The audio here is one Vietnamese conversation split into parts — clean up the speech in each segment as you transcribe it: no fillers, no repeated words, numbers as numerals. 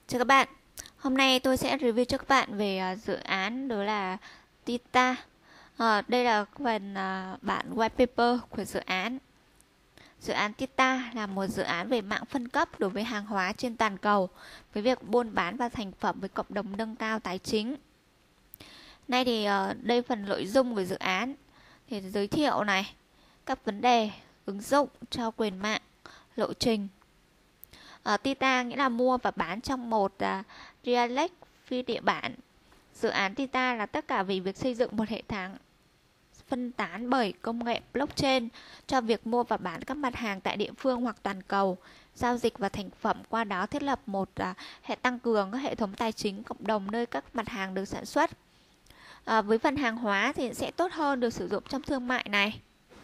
Chào các bạn, hôm nay tôi sẽ review cho các bạn về dự án đó là Tita. Đây là phần bản white paper của dự án. Dự án Tita là một dự án về mạng phân cấp đối với hàng hóa trên toàn cầu với việc buôn bán và thành phẩm với cộng đồng nâng cao tài chính. Nay thì đây phần nội dung của dự án thì giới thiệu này, các vấn đề, ứng dụng, trao quyền mạng, lộ trình. Tita nghĩa là mua và bán trong một dialect phi địa bản. Dự án Tita là tất cả vì việc xây dựng một hệ thống phân tán bởi công nghệ blockchain cho việc mua và bán các mặt hàng tại địa phương hoặc toàn cầu, giao dịch và thành phẩm, qua đó thiết lập một hệ tăng cường các hệ thống tài chính cộng đồng nơi các mặt hàng được sản xuất. Với phần hàng hóa thì sẽ tốt hơn được sử dụng trong thương mại này.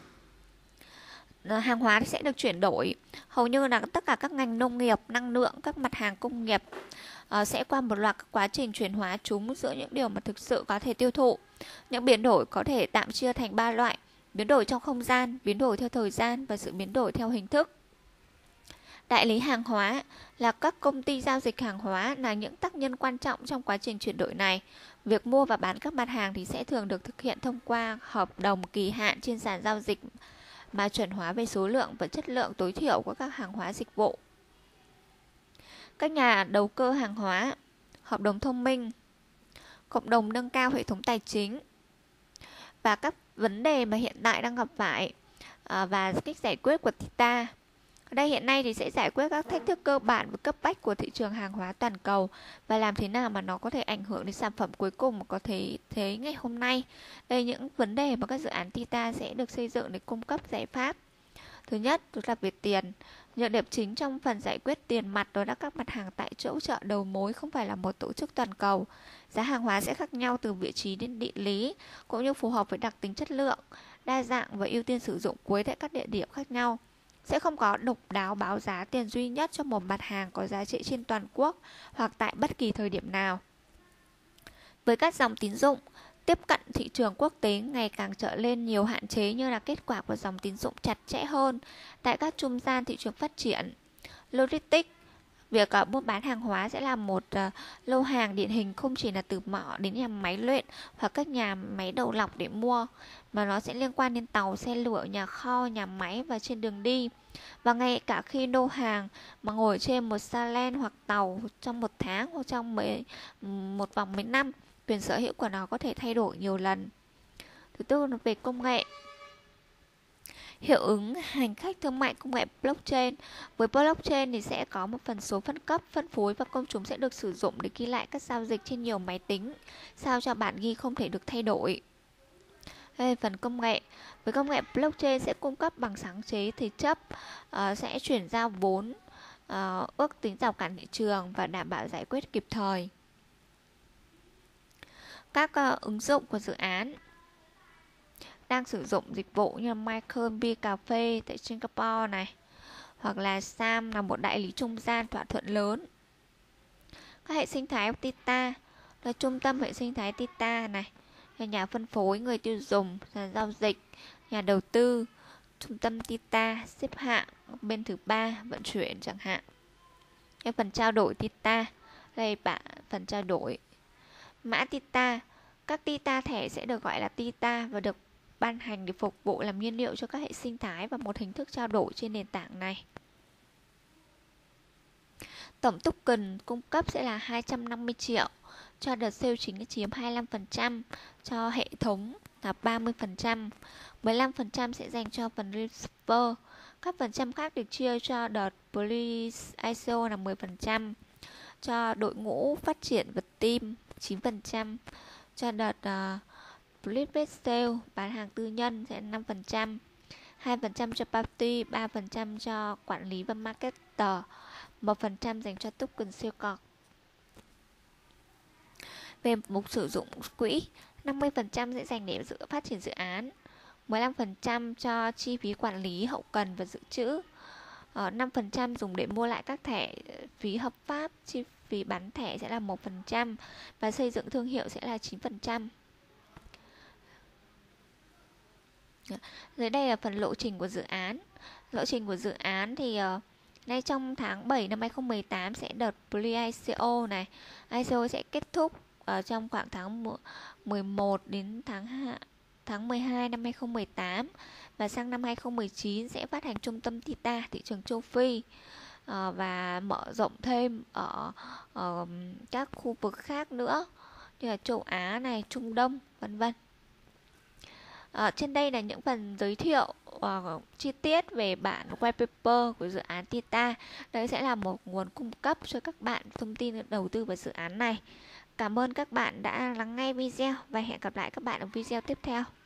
Hàng hóa sẽ được chuyển đổi hầu như là tất cả các ngành nông nghiệp, năng lượng, các mặt hàng công nghiệp sẽ qua một loạt các quá trình chuyển hóa chúng giữa những điều mà thực sự có thể tiêu thụ. Những biến đổi có thể tạm chia thành 3 loại: biến đổi trong không gian, biến đổi theo thời gian và sự biến đổi theo hình thức. Đại lý hàng hóa là các công ty giao dịch hàng hóa, là những tác nhân quan trọng trong quá trình chuyển đổi này. Việc mua và bán các mặt hàng thì sẽ thường được thực hiện thông qua hợp đồng kỳ hạn trên sàn giao dịch mà chuẩn hóa về số lượng và chất lượng tối thiểu của các hàng hóa dịch vụ. Các nhà đầu cơ hàng hóa, hợp đồng thông minh, cộng đồng nâng cao hệ thống tài chính và các vấn đề mà hiện tại đang gặp phải và cách giải quyết của Tita. Ở đây hiện nay thì sẽ giải quyết các thách thức cơ bản và cấp bách của thị trường hàng hóa toàn cầu và làm thế nào mà nó có thể ảnh hưởng đến sản phẩm cuối cùng mà có thể thấy ngày hôm nay. Đây là những vấn đề mà các dự án Tita sẽ được xây dựng để cung cấp giải pháp. Thứ nhất đó là về tiền. Nhược điểm chính trong phần giải quyết tiền mặt đó là các mặt hàng tại chỗ chợ đầu mối không phải là một tổ chức toàn cầu. Giá hàng hóa sẽ khác nhau từ vị trí đến địa lý, cũng như phù hợp với đặc tính chất lượng, đa dạng và ưu tiên sử dụng cuối tại các địa điểm khác nhau. Sẽ không có độc đáo báo giá tiền duy nhất cho một mặt hàng có giá trị trên toàn quốc hoặc tại bất kỳ thời điểm nào. Với các dòng tín dụng, tiếp cận thị trường quốc tế ngày càng trở lên nhiều hạn chế như là kết quả của dòng tín dụng chặt chẽ hơn tại các trung gian thị trường phát triển. Logistics, việc buôn bán hàng hóa sẽ là một lô hàng điển hình, không chỉ là từ mỏ đến nhà máy luyện hoặc các nhà máy đầu lọc để mua, mà nó sẽ liên quan đến tàu, xe lửa, nhà kho, nhà máy và trên đường đi. Và ngay cả khi lô hàng mà ngồi trên một xa len hoặc tàu trong một tháng hoặc trong một vòng mấy năm, quyền sở hữu của nó có thể thay đổi nhiều lần. Thứ tư là về công nghệ. Hiệu ứng hành khách thương mại công nghệ blockchain. Với blockchain thì sẽ có một phần số phân cấp, phân phối và công chúng sẽ được sử dụng để ghi lại các giao dịch trên nhiều máy tính, sao cho bản ghi không thể được thay đổi. Đây, phần công nghệ. Với công nghệ blockchain sẽ cung cấp bằng sáng chế thế chấp, sẽ chuyển giao vốn, ước tính rào cản thị trường và đảm bảo giải quyết kịp thời. Các ứng dụng của dự án đang sử dụng dịch vụ như Michael B cà phê tại Singapore này, hoặc là Sam là một đại lý trung gian thỏa thuận lớn. Các hệ sinh thái của Tita là trung tâm hệ sinh thái Tita này, là nhà phân phối, người tiêu dùng, sàn giao dịch, nhà đầu tư, trung tâm Tita, xếp hạng, bên thứ ba, vận chuyển chẳng hạn. Cái phần trao đổi Tita, đây phần trao đổi. Mã Tita, các Tita thẻ sẽ được gọi là Tita và được ban hành để phục vụ làm nhiên liệu cho các hệ sinh thái và một hình thức trao đổi trên nền tảng này. Tổng token cung cấp sẽ là 250 triệu, cho đợt sale chính chiếm 25%, cho hệ thống là 30%, 15% sẽ dành cho phần reserve. Các phần trăm khác được chia cho đợt Police ICO là 10%, cho đội ngũ phát triển và team 9%, cho đợt Split Sale bán hàng tư nhân sẽ 5%, 2% cho party, 3% cho quản lý và marketer, 1% dành cho token siêu cọc. Về mục sử dụng quỹ, 50% sẽ dành để phát triển dự án, 15% cho chi phí quản lý, hậu cần và dự trữ, 5% dùng để mua lại các thẻ phí hợp pháp, chi phí bán thẻ sẽ là 1% và xây dựng thương hiệu sẽ là 9%. Dưới đây là phần lộ trình của dự án. Lộ trình của dự án thì Ngay trong tháng 7 năm 2018 sẽ đợt pre-ICO này. ICO sẽ kết thúc ở trong khoảng tháng 11 đến tháng 12 năm 2018, và sang năm 2019 sẽ phát hành trung tâm Theta thị trường châu Phi, và mở rộng thêm ở các khu vực khác nữa như là châu Á này, Trung Đông, vân vân. Trên đây là những phần giới thiệu chi tiết về bản white paper của dự án Theta. Đây sẽ là một nguồn cung cấp cho các bạn thông tin đầu tư vào dự án này. Cảm ơn các bạn đã lắng nghe video và hẹn gặp lại các bạn ở video tiếp theo.